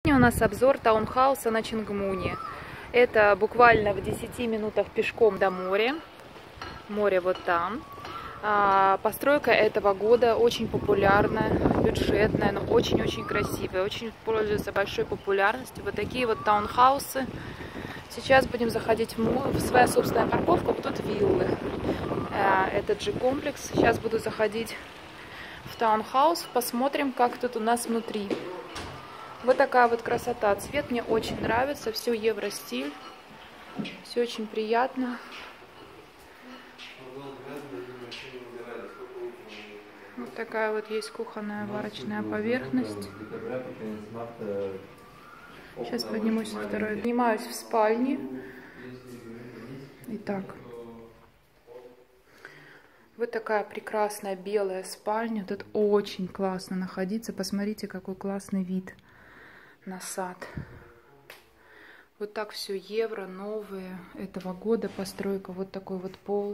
Сегодня у нас обзор таунхауса на Чингмуне. Это буквально в 10 минутах пешком до моря. Море вот там. Постройка этого года очень популярная, бюджетная, но очень-очень красивая. Очень пользуется большой популярностью. Вот такие вот таунхаусы. Сейчас будем заходить в свою собственную парковку. Вот тут виллы. Этот же комплекс. Сейчас буду заходить в таунхаус. Посмотрим, как тут у нас внутри. Вот такая вот красота. Цвет мне очень нравится. Все евростиль. Все очень приятно. Вот такая вот есть кухонная варочная поверхность. Сейчас поднимусь на второй. Поднимаюсь в спальне. Итак. Вот такая прекрасная белая спальня. Тут очень классно находиться. Посмотрите, какой классный вид на сад. Вот так все евро, новые этого года постройка. Вот такой вот пол.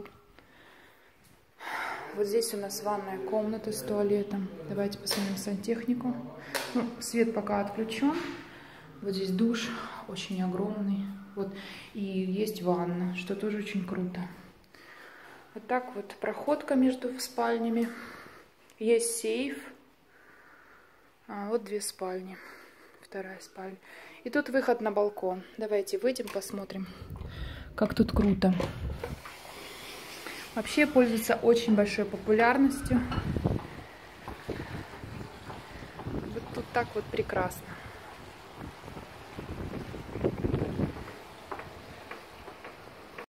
Вот здесь у нас ванная комната с туалетом. Давайте посмотрим сантехнику. Ну, свет пока отключен. Вот здесь душ очень огромный. Вот. И есть ванна, что тоже очень круто. Вот так вот проходка между спальнями. Есть сейф. Вот две спальни. Вторая спальня. И тут выход на балкон. Давайте выйдем, посмотрим, как тут круто. Вообще пользуется очень большой популярностью. Вот тут так вот прекрасно.